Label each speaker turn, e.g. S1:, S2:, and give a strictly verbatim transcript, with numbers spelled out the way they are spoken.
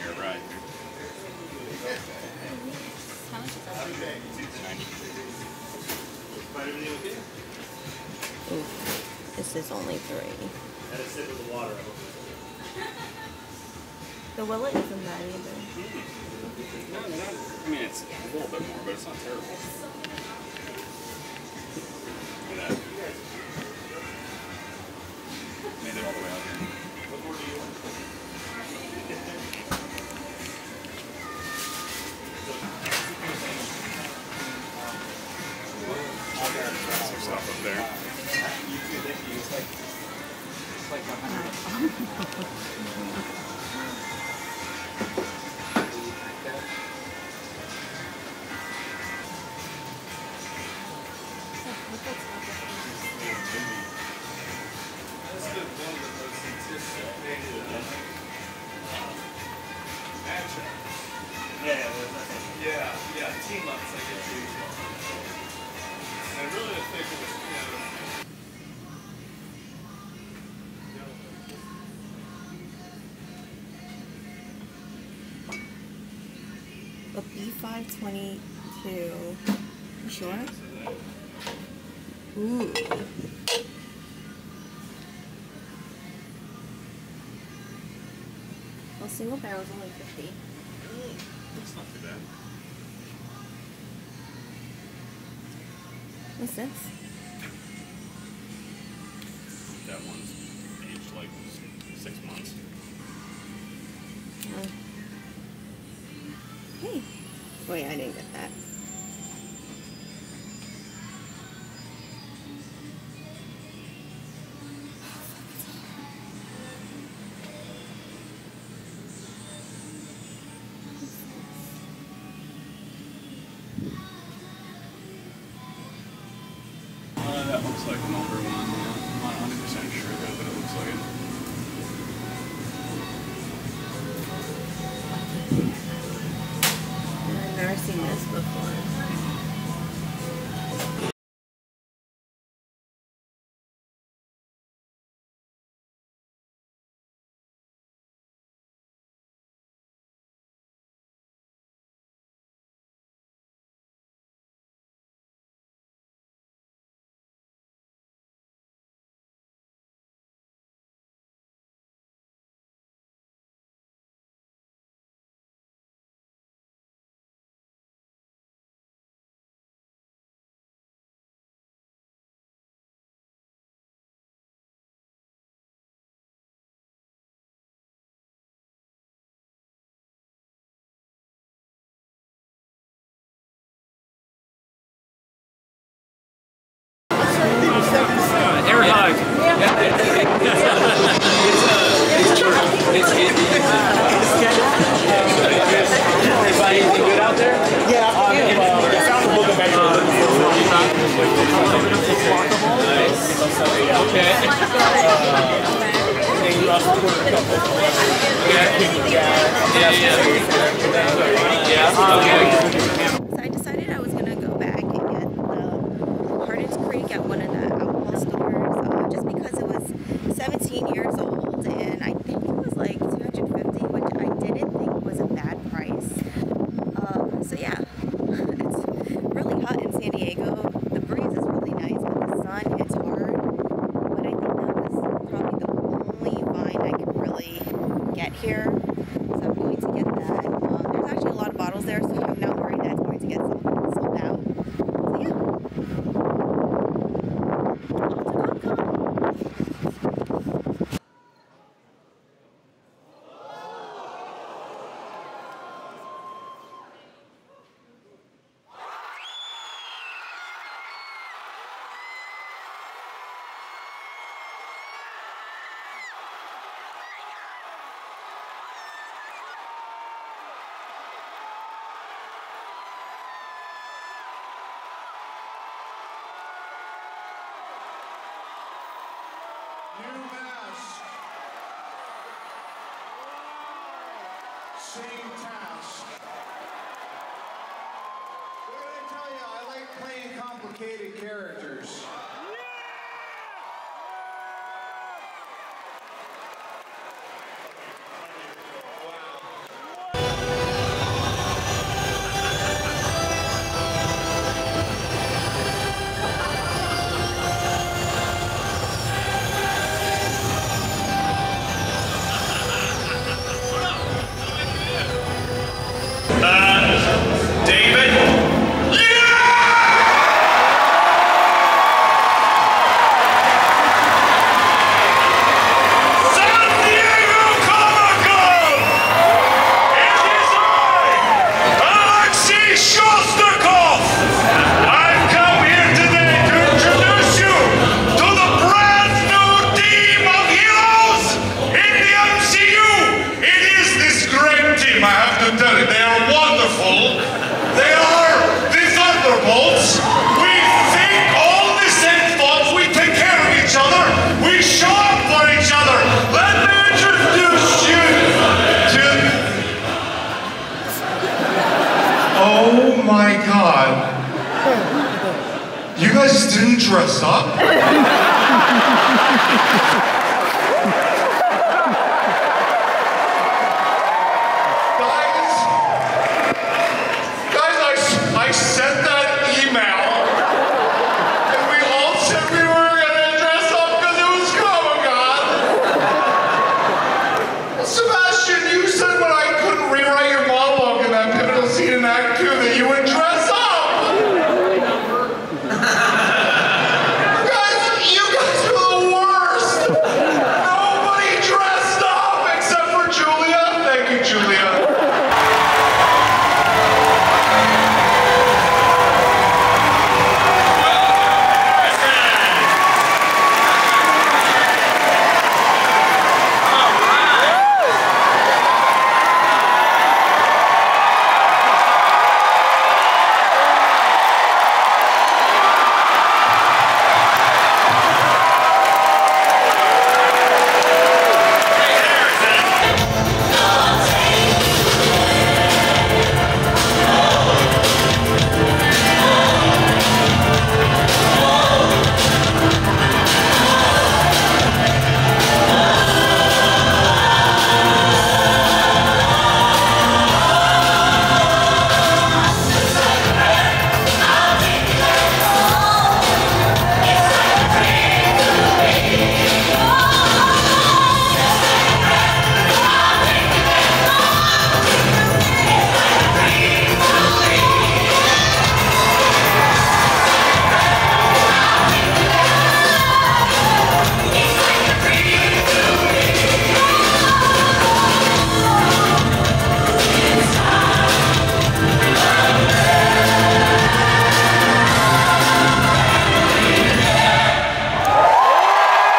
S1: right.
S2: How much is that? Ooh, this is only three.
S3: Had a sip of the water.
S2: The willet isn't bad either.
S1: No, no, no. I mean, it's a little bit more, but it's not terrible. Look at that. Made it all the way out here. What more do you want? Some stuff up there.
S3: Yeah, yeah, yeah, team ups, I get you. I really think it was, you know.
S2: A B five twenty-two. You sure? Ooh. Well, single barrel's only fifty.
S1: That's not too bad.
S2: What's this?
S1: That one's aged like six months.
S2: Oh. Hey. Wait, I didn't get that.
S1: Uh, that looks like an older one. Yeah. I'm not one hundred percent sure though, but it looks like it.
S2: I've never seen this before.
S4: Air hug. Everybody anything good out there?
S3: Yeah, um, I found the book of
S4: Nice. Okay. Yeah, yeah.
S2: So I decided I was gonna go back and get the Hardin's Creek at one of the alcohol stores, uh, just because it was seventeen years old, and I think it was like two hundred fifty, which I didn't think was a bad price. Um, so yeah, it's really hot in San Diego. The breeze is really nice, but the sun hits hard. But I think that was probably the only vine I could really get here. So I'm going to get that. Um, there's actually a lot of bottles there, so I'm not worried that it's going to get sold, sold out. So yeah. Off to Comic-Con.
S5: New mask. Same task. What did I tell you? I like playing complicated characters.